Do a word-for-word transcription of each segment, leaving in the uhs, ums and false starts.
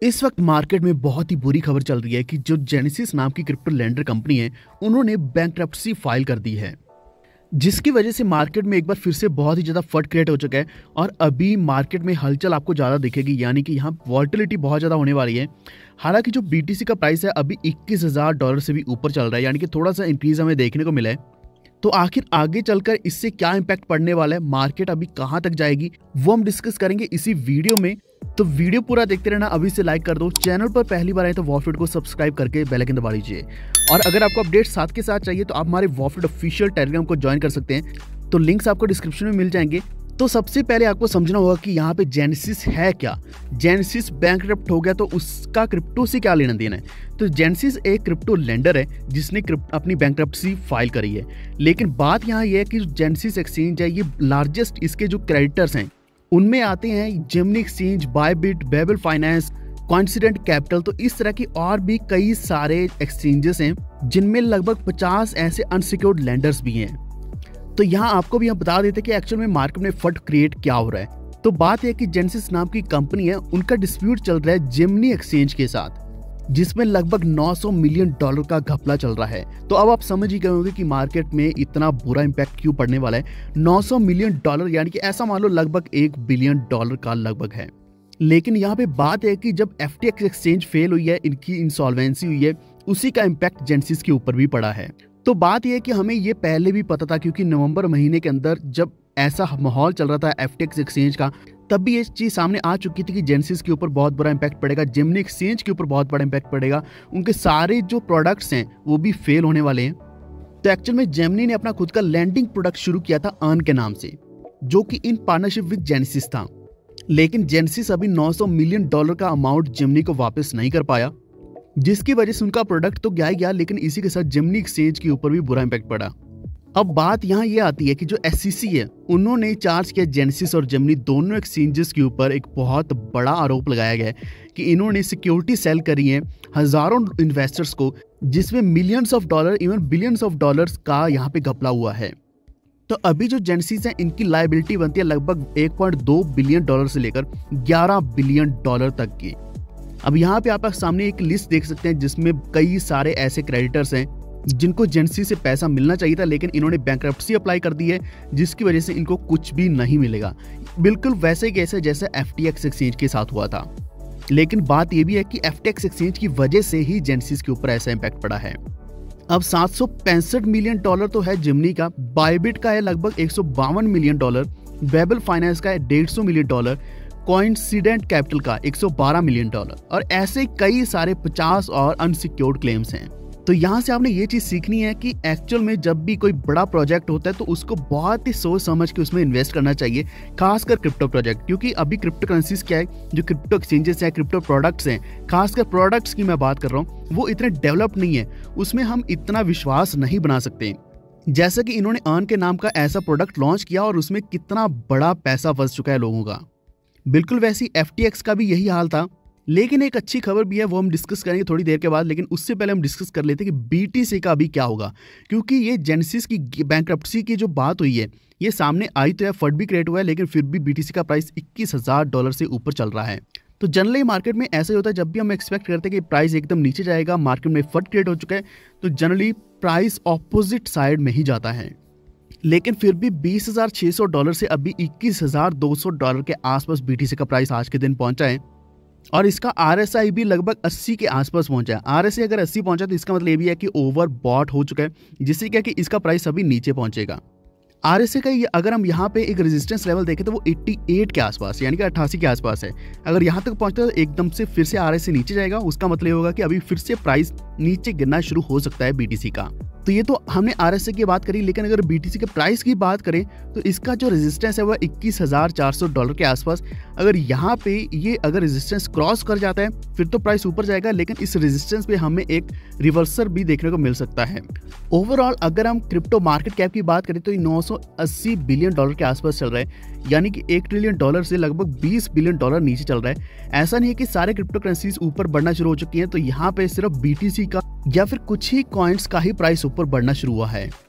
इस वक्त मार्केट में बहुत ही बुरी खबर चल रही है कि जो जेनेसिस नाम की क्रिप्टो लेंडर कंपनी है, उन्होंने बैंकरप्सी फाइल कर दी है, जिसकी वजह से मार्केट में एक बार फिर से बहुत ही ज़्यादा फट क्रिएट हो चुका है और अभी मार्केट में हलचल आपको ज़्यादा दिखेगी, यानी कि यहाँ वॉलेटिलिटी बहुत ज़्यादा होने वाली है। हालांकि जो बीटीसी का प्राइस है अभी इक्कीस हज़ार डॉलर से भी ऊपर चल रहा है, यानी कि थोड़ा सा इंक्रीज हमें देखने को मिला है। तो आखिर आगे चलकर इससे क्या इम्पैक्ट पड़ने वाला है, मार्केट अभी कहाँ तक जाएगी, वो हम डिस्कस करेंगे इसी वीडियो में। तो वीडियो पूरा देखते रहना, अभी से लाइक कर दो, चैनल पर पहली बार आए तो वॉफिट को सब्सक्राइब करके बेल आइकन दबा लीजिए। और अगर आपको अपडेट साथ के साथ चाहिए तो आप हमारे वॉफिट ऑफिशियल टेलीग्राम को ज्वाइन कर सकते हैं, तो लिंक्स आपको डिस्क्रिप्शन में मिल जाएंगे। तो सबसे पहले आपको समझना होगा कि यहाँ पे जेनेसिस है क्या। जेनेसिस बैंकरप्ट हो गया तो उसका क्रिप्टो से क्या लेना देना है। तो जेनेसिस एक क्रिप्टो लेंडर है जिसने अपनी बैंकरप्सी फाइल करी है, लेकिन बात यहाँ यह है कि जेनेसिस एक्सचेंज है, ये लार्जेस्ट इसके जो क्रेडिटर्स हैं उनमें आते हैं Gemini exchange, Bybit, Babel finance, कॉन्सिडेंट कैपिटल। तो इस तरह की और भी कई सारे एक्सचेंजेस हैं जिनमें लगभग पचास ऐसे अनसिक्योर्ड लेंडर्स भी हैं। तो यहाँ आपको भी हम बता देते हैं कि एक्चुअल में मार्केट में फट क्रिएट क्या हो रहा है। तो बात यह कि जेनेसिस नाम की कंपनी है, उनका डिस्प्यूट चल रहा है जेमिनी एक्सचेंज के साथ, जिसमें लगभग नौ सौ मिलियन डॉलर का घपला चल रहा है। तो अब आप समझ ही गए होंगे कि मार्केट में इतना बुरा इंपैक्ट क्यों पड़ने वाला है। नौ सौ मिलियन डॉलर यानी कि ऐसा मान लो लगभग एक बिलियन डॉलर का लगभग है। लेकिन यहाँ पे बात है कि जब F T X exchange fail हुई है, इनकी इंसॉल्वेंसी हुई है, उसी का इम्पैक्ट जेनेसिस के ऊपर भी पड़ा है। तो बात यह है कि हमें ये पहले भी पता था, क्योंकि नवंबर महीने के अंदर जब ऐसा माहौल चल रहा था एफ टी एक्स एक्सचेंज का, तब भी ये चीज़ सामने आ चुकी थी कि जेनेसिस के ऊपर बहुत बड़ा इंपैक्ट पड़ेगा, जेमिनी एक्सचेंज के ऊपर बहुत बड़ा इंपैक्ट पड़ेगा, उनके सारे जो प्रोडक्ट्स हैं वो भी फेल होने वाले हैं। तो एक्चुअल में जेमिनी ने अपना खुद का लैंडिंग प्रोडक्ट शुरू किया था अर्न के नाम से, जो कि इन पार्टनरशिप विद जेनेसिस था। लेकिन जेनेसिस अभी नौ सौ मिलियन डॉलर का अमाउंट जेमिनी को वापस नहीं कर पाया, जिसकी वजह से उनका प्रोडक्ट तो गया ही गया, लेकिन इसी के साथ जेमिनी एक्सचेंज के ऊपर भी बुरा इंपैक्ट पड़ा। अब बात यहाँ ये आती है कि जो एस ई सी है, उन्होंने चार्ज किया जेनेसिस और जेमिनी दोनों एक्सचेंजेस के ऊपर एक बहुत बड़ा आरोप लगाया गया है कि इन्होंने सिक्योरिटी सेल करी है हजारों इन्वेस्टर्स को, जिसमें millions of dollar even billions of dollars का यहाँ पे घपला हुआ है। तो अभी जो जेनेसिस है, इनकी लायबिलिटी बनती है लगभग एक पॉइंट दो बिलियन डॉलर से लेकर ग्यारह बिलियन डॉलर तक की। अब यहाँ पे आप सामने एक लिस्ट देख सकते हैं जिसमें कई सारे ऐसे क्रेडिटर्स हैं जिनको जेनेसिस से पैसा मिलना चाहिए था, लेकिन इन्होंने बैंकरप्सी अप्लाई कर दी है, जिसकी वजह से इनको कुछ भी नहीं मिलेगा। बिल्कुल वैसे कैसे जैसे एफ टी एक्स एक्सचेंज के साथ हुआ था। लेकिन बात यह भी है कि एफ टी एक्स एक्सचेंज की वजह से ही जेनेसिस के ऊपर ऐसा इंपैक्ट पड़ा है। अब सात सौ पैंसठ मिलियन डॉलर तो है जेमिनी का, बायबिट का है लगभग एक सौ बावन मिलियन डॉलर, बेबल फाइनेंस का है डेढ़ सौ मिलियन डॉलर, कॉइंसिडेंट कैपिटल का एक सौ बारह मिलियन डॉलर, और ऐसे कई सारे पचास और अनसिक्योर्ड क्लेम्स हैं। तो यहाँ से आपने ये चीज़ सीखनी है कि एक्चुअल में जब भी कोई बड़ा प्रोजेक्ट होता है तो उसको बहुत ही सोच समझ के उसमें इन्वेस्ट करना चाहिए, खासकर क्रिप्टो प्रोजेक्ट। क्योंकि अभी क्रिप्टो करेंसीज क्या है, जो क्रिप्टो एक्सचेंजेस हैं, क्रिप्टो प्रोडक्ट्स हैं, खासकर प्रोडक्ट्स की मैं बात कर रहा हूँ, वो इतने डेवलप नहीं है, उसमें हम इतना विश्वास नहीं बना सकते। जैसा कि इन्होंने अर्न के नाम का ऐसा प्रोडक्ट लॉन्च किया और उसमें कितना बड़ा पैसा फंस चुका है लोगों का। बिल्कुल वैसी एफ टी एक्स का भी यही हाल था। लेकिन एक अच्छी खबर भी है, वो हम डिस्कस करेंगे थोड़ी देर के बाद। लेकिन उससे पहले हम डिस्कस कर लेते हैं कि बी टी सी का अभी क्या होगा, क्योंकि ये जेनेसिस की बैंकरप्सी की जो बात हुई है ये सामने आई तो है, फट भी क्रिएट हुआ है, लेकिन फिर भी बी टी सी का प्राइस इक्कीस हज़ार डॉलर से ऊपर चल रहा है। तो जनरली मार्केट में ऐसा ही होता है, जब भी हम एक्सपेक्ट करते हैं कि प्राइस एकदम नीचे जाएगा, मार्केट में फट क्रिएट हो चुका है, तो जनरली प्राइस ऑपोजिट साइड में ही जाता है। लेकिन फिर भी बीस हज़ार छह सौ डॉलर से अभी इक्कीस हज़ार दो सौ डॉलर के आसपास बीटीसी का प्राइस आज के दिन पहुंचा है, और इसका आर एस आई भी लगभग अस्सी के आसपास पहुंचा है। आर एस आई अगर अस्सी पहुंचा तो इसका मतलब ये भी है कि ओवर बॉट हो चुका है, जिससे क्या कि इसका प्राइस अभी नीचे पहुंचेगा। आर एस आई का ये अगर हम यहाँ पे एक रेजिस्टेंस लेवल देखें तो वो अट्ठासी के आसपास यानी कि अट्ठासी के आसपास है। अगर यहाँ तक पहुंचता है तो एकदम से फिर से आर एस आई नीचे जाएगा, उसका मतलब ये होगा कि अभी फिर से प्राइस नीचे गिरना शुरू हो सकता है बीटीसी का। तो ये तो हमने आर एस आई की बात करी, लेकिन अगर बीटीसी के प्राइस की बात करें तो इसका जो रेजिस्टेंस है वह इक्कीस हज़ार चार सौ डॉलर के आसपास। अगर यहाँ पे ये अगर रेजिस्टेंस क्रॉस कर जाता है फिर तो प्राइस ऊपर जाएगा, लेकिन इस रेजिस्टेंस पे हमें एक रिवर्सल भी देखने को मिल सकता है। ओवरऑल अगर हम क्रिप्टो मार्केट कैप की बात करें तो ये नौ सौ अस्सी बिलियन डॉलर के आसपास चल रहा है, यानी कि एक ट्रिलियन डॉलर से लगभग बीस बिलियन डॉलर नीचे चल रहा है। ऐसा नहीं है कि सारे क्रिप्टो करेंसीज ऊपर बढ़ना शुरू हो चुकी हैं, तो यहाँ पे सिर्फ बीटीसी का या फिर कुछ ही कॉइन्स का ही प्राइस ऊपर बढ़ना शुरू हुआ है।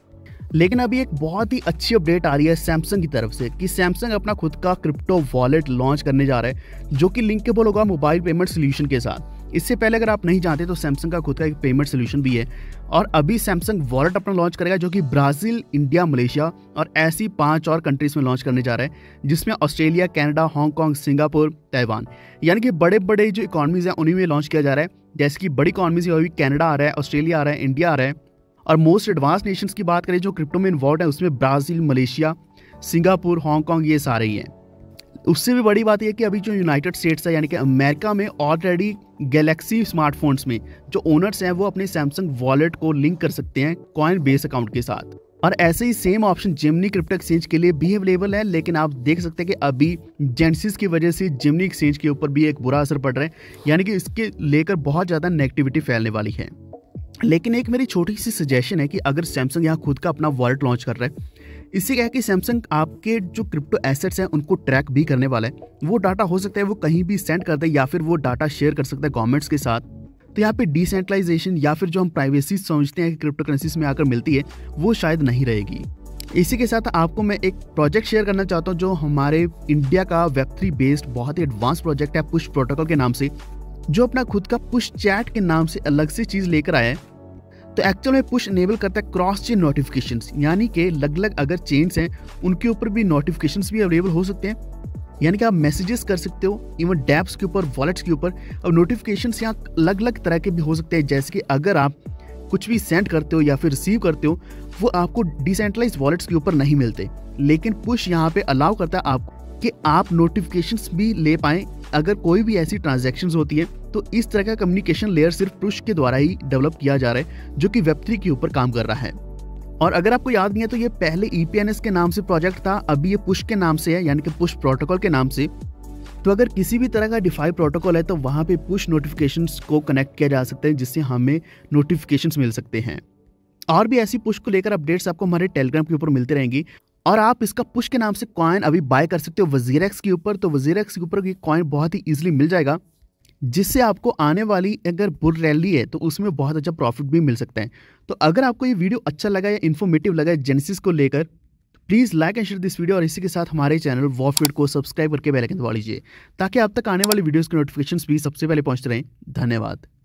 लेकिन अभी एक बहुत ही अच्छी अपडेट आ रही है सैमसंग की तरफ से कि सैमसंग अपना खुद का क्रिप्टो वॉलेट लॉन्च करने जा रहा है जो कि लिंकेबल होगा मोबाइल पेमेंट सोल्यूशन के साथ। इससे पहले अगर आप नहीं जानते तो सैमसंग का खुद का एक पेमेंट सोल्यूशन भी है और अभी सैमसंग वॉलेट अपना लॉन्च करेगा जो कि ब्राज़ील, इंडिया, मलेशिया और ऐसी पांच और कंट्रीज में लॉन्च करने जा रहा है, जिसमें Australia, Canada, Hong Kong, Singapore, Taiwan, यानी कि बड़े बड़े जो इकॉनमीज हैं उन्हीं में लॉन्च किया जा रहा है। जैसे कि बड़ी इकॉनमीज अभी कनाडा आ रहा है, ऑस्ट्रेलिया आ रहा है, इंडिया आ रहा है और मोस्ट एडवांस नेशंस की बात करें जो क्रिप्टो में इन्वॉल्व है उसमें ब्राज़ील, मलेशिया, सिंगापुर, हांगकांग ये सारे ही हैं। उससे भी बड़ी बात यह है कि अभी जो यूनाइटेड स्टेट्स है यानी कि अमेरिका में ऑलरेडी गैलेक्सी स्मार्टफोन्स में जो ओनर्स हैं वो अपने सैमसंग वॉलेट को लिंक कर सकते हैं कॉइन बेस अकाउंट के साथ। और ऐसे ही same option Gemini crypto exchange के लिए भी अवेलेबल है, लेकिन आप देख सकते हैं कि अभी जेनेसिस की वजह से जेमिनी एक्सचेंज के ऊपर भी एक बुरा असर पड़ रहा है, यानी कि इसके लेकर बहुत ज़्यादा नेगेटिविटी फैलने वाली है। लेकिन एक मेरी छोटी सी सजेशन है कि अगर सैमसंग यहाँ खुद का अपना वॉलेट लॉन्च कर रहा है, इससे क्या है कि सैमसंग आपके जो क्रिप्टो एसेट्स हैं उनको ट्रैक भी करने वाला है। वो डाटा हो सकता है वो कहीं भी सेंड कर दे या फिर वो डाटा शेयर कर सकता है गवर्नमेंट्स के साथ। तो यहाँ पे डिसेंट्रलाइजेशन या फिर जो हम प्राइवेसी समझते हैं कि क्रिप्टो करेंसीज में आकर मिलती है वो शायद नहीं रहेगी। इसी के साथ आपको मैं एक प्रोजेक्ट शेयर करना चाहता हूँ जो हमारे इंडिया का वेब थ्री बेस्ड बहुत ही एडवांस प्रोजेक्ट है पुश प्रोटोकॉल के नाम से, जो अपना खुद का पुश चैट के नाम से अलग से चीज़ लेकर आया है। तो एक्चुअल में पुश इनेबल करता है क्रॉस चेन नोटिफिकेशंस, यानी कि अलग अलग अगर चेन्स हैं उनके ऊपर भी नोटिफिकेशंस भी अवेलेबल हो सकते हैं, यानी कि आप मैसेजेस कर सकते हो इवन डैप्स के ऊपर, वॉलेट्स के ऊपर। अब नोटिफिकेशंस यहाँ अलग अलग तरह के भी हो सकते हैं, जैसे कि अगर आप कुछ भी सेंड करते हो या फिर रिसीव करते हो वो आपको डिसेंट्रलाइज वॉलेट्स के ऊपर नहीं मिलते, लेकिन पुश यहाँ पे अलाउ करता है आपको कि आप नोटिफिकेशंस भी ले पाएं अगर कोई भी ऐसी ट्रांजैक्शंस होती है। तो इस तरह का कम्युनिकेशन लेयर सिर्फ पुश के द्वारा ही डेवलप किया जा रहा है जो कि वेब थ्री के ऊपर काम कर रहा है। और अगर आपको याद नहीं है तो ये पहले ई पी एन एस के नाम से प्रोजेक्ट था, अभी ये पुश के नाम से है, यानी कि पुश प्रोटोकॉल के नाम से। तो अगर किसी भी तरह का डिफाई प्रोटोकॉल है तो वहाँ पे पुश नोटिफिकेशंस को कनेक्ट किया जा सकता है जिससे हमें नोटिफिकेशंस मिल सकते हैं। और भी ऐसी पुश को लेकर अपडेट्स आपको हमारे टेलीग्राम के ऊपर मिलती रहेंगी। और आप इसका पुश के नाम से कॉइन अभी बाय कर सकते हो वजीरेक्स के ऊपर। तो वजीरेक्स के ऊपर ये कॉइन बहुत ही ईजिली मिल जाएगा, जिससे आपको आने वाली अगर बुल रैली है तो उसमें बहुत अच्छा प्रॉफिट भी मिल सकता है। तो अगर आपको ये वीडियो अच्छा लगा या इन्फॉर्मेटिव लगा जेनेसिस को लेकर, please like and share this video और इसी के साथ हमारे चैनल वॉफिट को सब्सक्राइब करके बेल आइकन दबा लीजिए ताकि आप तक आने वाली वीडियोज़ के नोटिफिकेशंस भी सबसे पहले पहुंचते रहें। धन्यवाद।